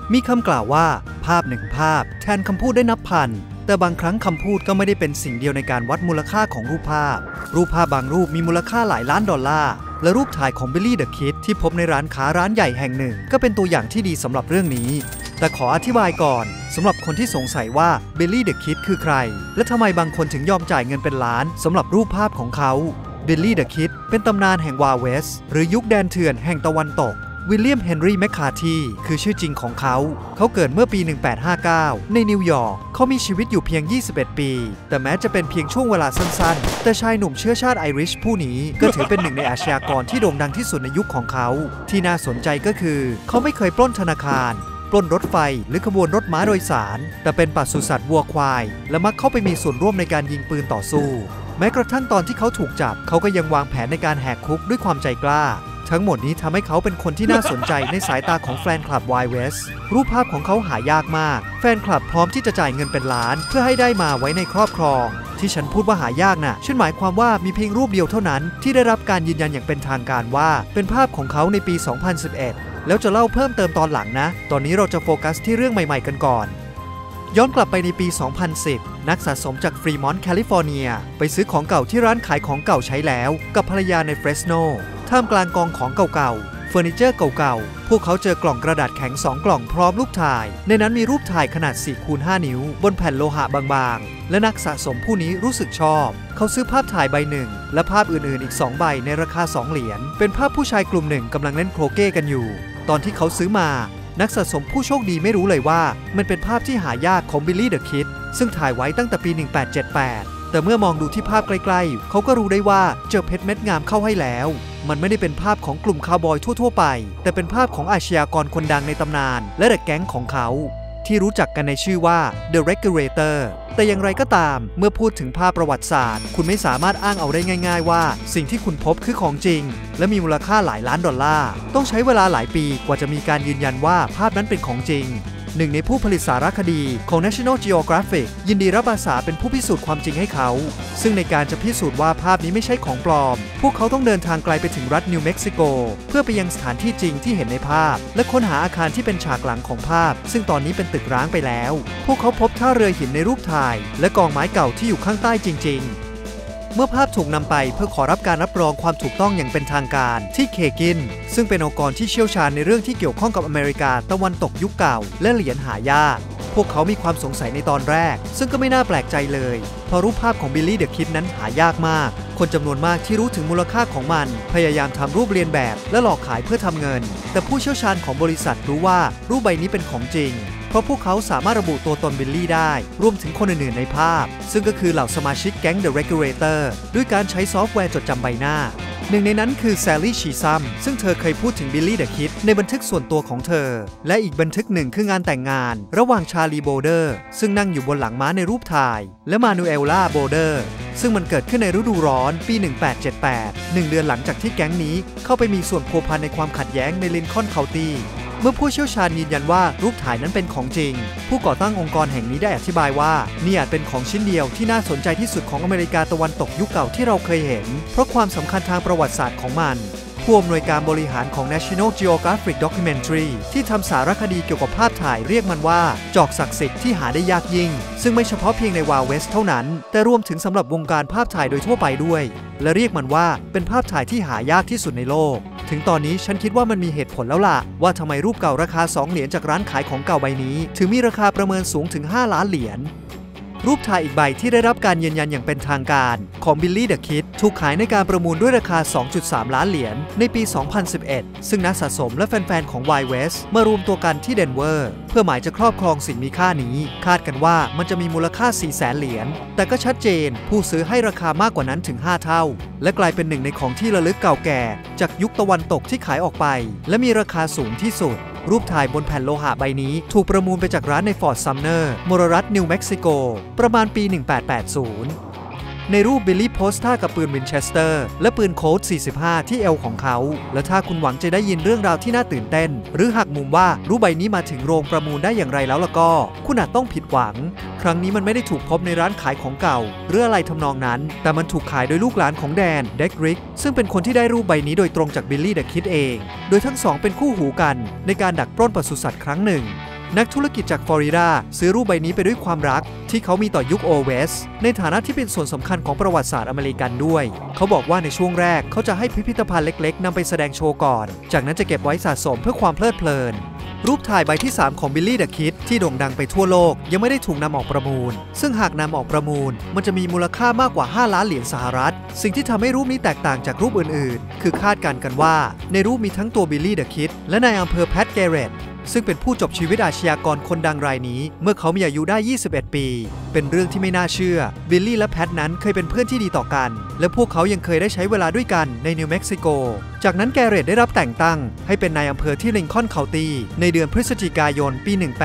มีคำกล่าวว่าภาพหนึ่งภาพแทนคำพูดได้นับพันแต่บางครั้งคำพูดก็ไม่ได้เป็นสิ่งเดียวในการวัดมูลค่าของรูปภาพบางรูปมีมูลค่าหลายล้านดอลลาร์และรูปถ่ายของบิลลี่เดอะคิดที่พบในร้านค้าร้านใหญ่แห่งหนึ่งก็เป็นตัวอย่างที่ดีสำหรับเรื่องนี้แต่ขออธิบายก่อนสำหรับคนที่สงสัยว่าบิลลี่เดอะคิดคือใครและทำไมบางคนถึงยอมจ่ายเงินเป็นล้านสำหรับรูปภาพของเขาบิลลี่เดอะคิดเป็นตำนานแห่งวาเวสหรือยุคแดนเถื่อนแห่งตะวันตกวิลเลียมเฮนรี่แมคคาร์ธีคือชื่อจริงของเขาเกิดเมื่อปี 1859 ในนิวยอร์กเขามีชีวิตอยู่เพียง 21 ปีแต่แม้จะเป็นเพียงช่วงเวลาสั้นๆแต่ชายหนุ่มเชื้อชาติไอริชผู้นี้ก็ถือเป็นหนึ่งในอาชญากรที่โด่งดังที่สุดในยุคของเขาที่น่าสนใจก็คือเขาไม่เคยปล้นธนาคารปล้นรถไฟหรือขบวนรถม้าโดยสารแต่เป็นปศุสัตว์วัวควายและมักเข้าไปมีส่วนร่วมในการยิงปืนต่อสู้แม้กระทั่งตอนที่เขาถูกจับเขาก็ยังวางแผนในการแหกคุกด้วยความใจกล้าทั้งหมดนี้ทำให้เขาเป็นคนที่น่าสนใจในสายตาของแฟนคลับวายเวสรูปภาพของเขาหายากมากแฟนคลับพร้อมที่จะจ่ายเงินเป็นล้านเพื่อให้ได้มาไว้ในครอบครองที่ฉันพูดว่าหายากน่ะฉันหมายความว่ามีเพียงรูปเดียวเท่านั้นที่ได้รับการยืนยันอย่างเป็นทางการว่าเป็นภาพของเขาในปี 2011 แล้วจะเล่าเพิ่มเติมตอนหลังนะตอนนี้เราจะโฟกัสที่เรื่องใหม่ๆกันก่อนย้อนกลับไปในปี 2010 นักสะสมจากฟรีมอนต์แคลิฟอร์เนียไปซื้อของเก่าที่ร้านขายของเก่าใช้แล้วกับภรรยาในเฟรสโนท่ามกลางกองของเก่าๆเฟอร์นิเจอร์เก่าๆพวกเขาเจอกล่องกระดาษแข็ง2 กล่องพร้อมรูปถ่ายในนั้นมีรูปถ่ายขนาด 4x5 นิ้วบนแผ่นโลหะบางๆและนักสะสมผู้นี้รู้สึกชอบเขาซื้อภาพถ่ายใบหนึ่งและภาพอื่นๆอีก2 ใบในราคา2 เหรียญเป็นภาพผู้ชายกลุ่มหนึ่งกำลังเล่นโครเก้กันอยู่ตอนที่เขาซื้อมานักสะสมผู้โชคดีไม่รู้เลยว่ามันเป็นภาพที่หายากของบิลลี่เดอะคิดซึ่งถ่ายไว้ตั้งแต่ปี 1878 แต่เมื่อมองดูที่ภาพใกล้ๆเขาก็รู้ได้ว่าเจอเพชรเม็ดงามเข้าให้แล้วมันไม่ได้เป็นภาพของกลุ่มคาวบอยทั่วๆไปแต่เป็นภาพของอาชญากรคนดังในตำนานและแก๊งของเขาที่รู้จักกันในชื่อว่า The Regulator แต่อย่างไรก็ตามเมื่อพูดถึงภาพประวัติศาสตร์คุณไม่สามารถอ้างเอาได้ง่ายๆว่าสิ่งที่คุณพบคือของจริงและมีมูลค่าหลายล้านดอลลาร์ต้องใช้เวลาหลายปีกว่าจะมีการยืนยันว่าภาพนั้นเป็นของจริงหนึ่งในผู้ผลิตสารคดีของ National Geographic ยินดีรับอาสาเป็นผู้พิสูจน์ความจริงให้เขาซึ่งในการจะพิสูจน์ว่าภาพนี้ไม่ใช่ของปลอมพวกเขาต้องเดินทางไกลไปถึงรัฐนิวเม็กซิโกเพื่อไปยังสถานที่จริงที่เห็นในภาพและค้นหาอาคารที่เป็นฉากหลังของภาพซึ่งตอนนี้เป็นตึกร้างไปแล้วพวกเขาพบท่าเรือหินในรูปถ่ายและกองไม้เก่าที่อยู่ข้างใต้จริงๆเมื่อภาพถูกนำไปเพื่อขอรับการรับรองความถูกต้องอย่างเป็นทางการที่เคกินซึ่งเป็นองค์กรที่เชี่ยวชาญในเรื่องที่เกี่ยวข้องกับอเมริกาตะวันตกยุคเก่าและเหรียญหายากพวกเขามีความสงสัยในตอนแรกซึ่งก็ไม่น่าแปลกใจเลยเพราะรูปภาพของบิลลี่เดอะคิดนั้นหายากมากคนจำนวนมากที่รู้ถึงมูลค่าของมันพยายามทำรูปเลียนแบบและหลอกขายเพื่อทำเงินแต่ผู้เชี่ยวชาญของบริษัทรู้ว่ารูปใบนี้เป็นของจริงเพราะพวกเขาสามารถระบุตัวตนบิลลี่ได้รวมถึงคนอื่นๆในภาพซึ่งก็คือเหล่าสมาชิกแก๊ง The Regulator ด้วยการใช้ซอฟต์แวร์จดจำใบหน้าหนึ่งในนั้นคือแซลลี่ชีซัมซึ่งเธอเคยพูดถึงบิลลี่เดอะคิดในบันทึกส่วนตัวของเธอและอีกบันทึกหนึ่งคืองานแต่งงานระหว่างชาลีโบเดอร์ซึ่งนั่งอยู่บนหลังม้าในรูปถ่ายและมานูเอลล่าโบเดอร์ซึ่งมันเกิดขึ้นในฤดูร้อนปี 1878 1 เดือนหลังจากที่แก๊งนี้เข้าไปมีส่วนพัวพันในความขัดแย้งในลินคอล์นเคานตี้เมื่อผู้เชี่ยวชาญยืนยันว่ารูปถ่ายนั้นเป็นของจริงผู้ก่อตั้งองค์กรแห่งนี้ได้อธิบายว่านี่อาจเป็นของชิ้นเดียวที่น่าสนใจที่สุดของอเมริกาตะวันตกยุคเก่าที่เราเคยเห็นเพราะความสำคัญทางประวัติศาสตร์ของมันผู้อำนวยการบริหารของ National Geographic Documentary ที่ทำสารคดีเกี่ยวกับภาพถ่ายเรียกมันว่าจอกศักดิ์สิทธิ์ที่หาได้ยากยิ่งซึ่งไม่เฉพาะเพียงในวาเวสเท่านั้นแต่รวมถึงสำหรับวงการภาพถ่ายโดยทั่วไปด้วยและเรียกมันว่าเป็นภาพถ่ายที่หายากที่สุดในโลกถึงตอนนี้ฉันคิดว่ามันมีเหตุผลแล้วล่ะว่าทำไมรูปเก่าราคา2 เหรียญจากร้านขายของเก่าใบนี้ถึงมีราคาประเมินสูงถึง5 ล้านเหรียญรูปถ่ายอีกใบที่ได้รับการยืนยันอย่างเป็นทางการของบิลลี่เดอะคิดถูกขายในการประมูลด้วยราคา 2.3 ล้านเหรียญในปี 2011 ซึ่งนักสะสมและแฟนๆของ Wild West มารวมตัวกันที่เดนเวอร์เพื่อหมายจะครอบครองสิ่งมีค่านี้คาดกันว่ามันจะมีมูลค่า 400,000 เหรียญแต่ก็ชัดเจนผู้ซื้อให้ราคามากกว่านั้นถึง5 เท่าและกลายเป็นหนึ่งในของที่ระลึกเก่าแก่จากยุคตะวันตกที่ขายออกไปและมีราคาสูงที่สุดรูปถ่ายบนแผ่นโลหะใบนี้ถูกประมูลไปจากร้านในฟอร์ตซัมเนอร์มลรัฐนิวเม็กซิโกประมาณปี 1880 ในรูปบิลลี่โพสท่ากับปืนวินเชสเตอร์และปืนโค้ด 45 ที่เอวของเขาและถ้าคุณหวังจะได้ยินเรื่องราวที่น่าตื่นเต้นหรือหักมุมว่ารูปใบนี้มาถึงโรงประมูลได้อย่างไรแล้วล่ะก็คุณอาจต้องผิดหวังครั้งนี้มันไม่ได้ถูกพบในร้านขายของเก่าหรืออะไรทำนองนั้นแต่มันถูกขายโดยลูกหลานของแดนเด็กริกซึ่งเป็นคนที่ได้รูปใบนี้โดยตรงจากบิลลี่เดอะคิดเองโดยทั้งสองเป็นคู่หูกันในการดักปล้นปศุสัตว์ครั้งหนึ่งนักธุรกิจจากฟลอริดาซื้อรูปใบนี้ไปด้วยความรักที่เขามีต่อยุคโอเวสในฐานะที่เป็นส่วนสำคัญของประวัติศาสตร์อเมริกันด้วยเขาบอกว่าในช่วงแรกเขาจะให้พิพิธภัณฑ์เล็กๆนำไปแสดงโชว์ก่อนจากนั้นจะเก็บไว้สะสมเพื่อความเพลิดเพลินรูปถ่ายใบที่ 3 ของบิลลี่เดอะคิดที่โด่งดังไปทั่วโลกยังไม่ได้ถูกนำออกประมูลซึ่งหากนำออกประมูลมันจะมีมูลค่ามากกว่า5 ล้านเหรียญสหรัฐสิ่งที่ทำให้รูปนี้แตกต่างจากรูปอื่นๆคือคาดการณ์กันว่าในรูปมีทั้งตัวบิลลี่เดอะคิดและนายอำเภอแพท แกเรตซึ่งเป็นผู้จบชีวิตอาชญากรคนดังรายนี้เมื่อเขามีอายุได้21 ปีเป็นเรื่องที่ไม่น่าเชื่อบิลลี่และแพทนั้นเคยเป็นเพื่อนที่ดีต่อกันและพวกเขายังเคยได้ใช้เวลาด้วยกันในนิวเม็กซิโกจากนั้นแกเรตได้รับแต่งตั้งให้เป็นนายอำเภอที่ลิงคอล์นเคานตี้ในเดือนพฤศจิกายนปี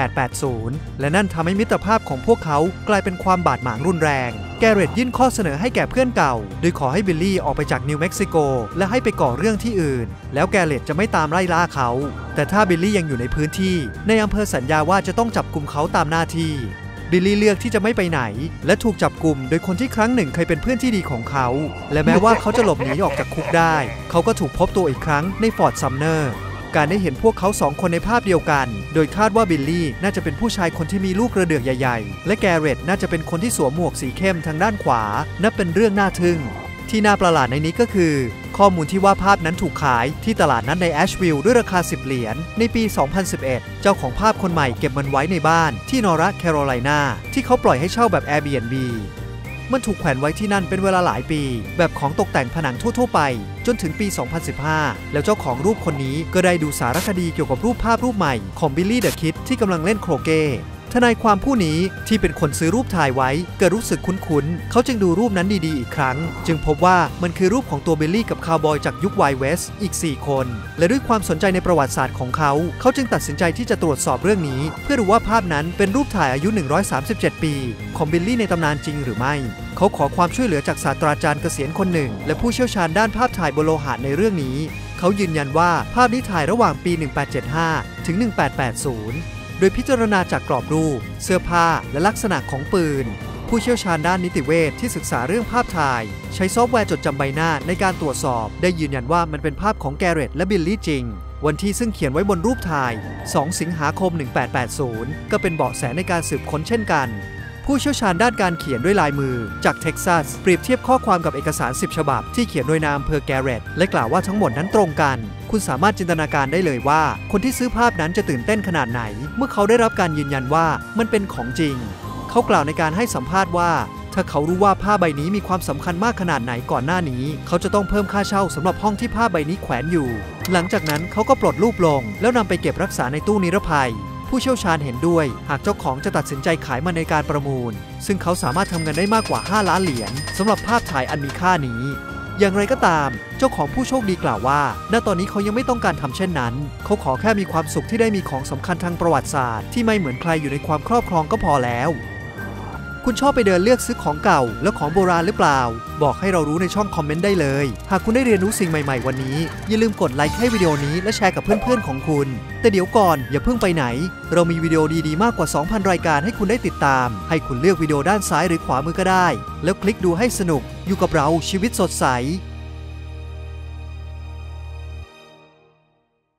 1880 และนั่นทำให้มิตรภาพของพวกเขากลายเป็นความบาดหมางรุนแรงแกเรตยื่นข้อเสนอให้แก่เพื่อนเก่าโดยขอให้บิลลี่ออกไปจากนิวเม็กซิโกและให้ไปก่อเรื่องที่อื่นแล้วแกเรตจะไม่ตามไล่ล่าเขาแต่ถ้าบิลลี่ยังอยู่ในพื้นที่ในอำเภอสัญญาว่าจะต้องจับกุมเขาตามหน้าที่บิลลี่เลือกที่จะไม่ไปไหนและถูกจับกุมโดยคนที่ครั้งหนึ่งเคยเป็นเพื่อนที่ดีของเขาและแม้ว่าเขาจะหลบหนีออกจากคุกได้เขาก็ถูกพบตัวอีกครั้งในฟอร์ตซัมเนอร์การได้เห็นพวกเขา2 คนในภาพเดียวกันโดยคาดว่าบิลลี่น่าจะเป็นผู้ชายคนที่มีลูกกระเดือกใหญ่ๆและแกเรตน่าจะเป็นคนที่สวมหมวกสีเข้มทางด้านขวานับเป็นเรื่องน่าทึ่งที่น่าประหลาดในนี้ก็คือข้อมูลที่ว่าภาพนั้นถูกขายที่ตลาดนัดในแอชวิลล์ด้วยราคา10 เหรียญในปี 2011 เจ้าของภาพคนใหม่เก็บมันไว้ในบ้านที่นอร์ทแคโรไลนาที่เขาปล่อยให้เช่าแบบ Airbnb มันถูกแขวนไว้ที่นั่นเป็นเวลาหลายปีแบบของตกแต่งผนังทั่วๆไปจนถึงปี 2015 แล้วเจ้าของรูปคนนี้ก็ได้ดูสารคดีเกี่ยวกับรูปภาพรูปใหม่ของบิลลี่เดอะคิดที่กำลังเล่นโครเก้ทนายความผู้นี้ที่เป็นคนซื้อรูปถ่ายไว้เกิดรู้สึกคุ้นๆเขาจึงดูรูปนั้นดีๆอีกครั้งจึงพบว่ามันคือรูปของตัวบิลลี่กับคาวบอยจากยุคไวท์เวสต์อีก4 คนและด้วยความสนใจในประวัติศาสตร์ของเขาจึงตัดสินใจที่จะตรวจสอบเรื่องนี้เพื่อดูว่าภาพนั้นเป็นรูปถ่ายอายุ137 ปีของบิลลี่ในตำนานจริงหรือไม่เขาขอความช่วยเหลือจากศาสตราจารย์เกษียณคนหนึ่งและผู้เชี่ยวชาญด้านภาพถ่ายบนโลหะในเรื่องนี้เขายืนยันว่าภาพนี้ถ่ายระหว่างปี 1875 ถึง 1880โดยพิจารณาจากกรอบรูปเสื้อผ้าและลักษณะของปืนผู้เชี่ยวชาญด้านนิติเวชที่ศึกษาเรื่องภาพถ่ายใช้ซอฟต์แวร์จดจำใบหน้าในการตรวจสอบได้ยืนยันว่ามันเป็นภาพของแกเรตและบิลลี่จริงวันที่ซึ่งเขียนไว้บนรูปถ่าย2 สิงหาคม 1880 ก็เป็นเบาะแสในการสืบค้นเช่นกันผู้เชี่ยวชาญด้านการเขียนด้วยลายมือจากเท็กซัสเปรียบเทียบข้อความกับเอกสาร10 ฉบับที่เขียนโดยนายอำเภอแกเรตและกล่าวว่าทั้งหมดนั้นตรงกันคุณสามารถจินตนาการได้เลยว่าคนที่ซื้อภาพนั้นจะตื่นเต้นขนาดไหนเมื่อเขาได้รับการยืนยันว่ามันเป็นของจริงเขากล่าวในการให้สัมภาษณ์ว่าถ้าเขารู้ว่าผ้าใบนี้มีความสำคัญมากขนาดไหนก่อนหน้านี้เขาจะต้องเพิ่มค่าเช่าสำหรับห้องที่ผ้าใบนี้แขวนอยู่หลังจากนั้นเขาก็ปลดรูปลงแล้วนำไปเก็บรักษาในตู้นิรภัยผู้เชี่ยวชาญเห็นด้วยหากเจ้าของจะตัดสินใจขายมันในการประมูลซึ่งเขาสามารถทำเงินได้มากกว่า5 ล้านเหรียญสำหรับภาพถ่ายอันมีค่านี้อย่างไรก็ตามเจ้าของผู้โชคดีกล่าวว่าณตอนนี้เขายังไม่ต้องการทำเช่นนั้นเขาขอแค่มีความสุขที่ได้มีของสำคัญทางประวัติศาสตร์ที่ไม่เหมือนใครอยู่ในความครอบครองก็พอแล้วคุณชอบไปเดินเลือกซื้อของเก่าและของโบราณหรือเปล่าบอกให้เรารู้ในช่องคอมเมนต์ได้เลยหากคุณได้เรียนรู้สิ่งใหม่ๆวันนี้อย่าลืมกดไลค์ให้วิดีโอนี้และแชร์กับเพื่อนๆของคุณแต่เดี๋ยวก่อนอย่าเพิ่งไปไหนเรามีวิดีโอดีๆมากกว่า 2,000 รายการให้คุณได้ติดตามให้คุณเลือกวิดีโอด้านซ้ายหรือขวามือก็ได้แล้วคลิกดูให้สนุกอยู่กับเราชีวิตสดใส